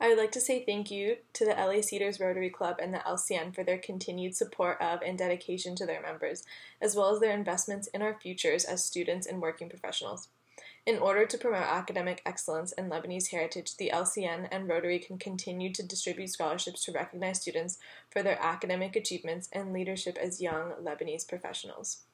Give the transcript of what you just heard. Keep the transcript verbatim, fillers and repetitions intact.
I would like to say thank you to the L A Cedars Rotary Club and the L C N for their continued support of and dedication to their members, as well as their investments in our futures as students and working professionals. In order to promote academic excellence and Lebanese heritage, the L C N and Rotary can continue to distribute scholarships to recognize students for their academic achievements and leadership as young Lebanese professionals.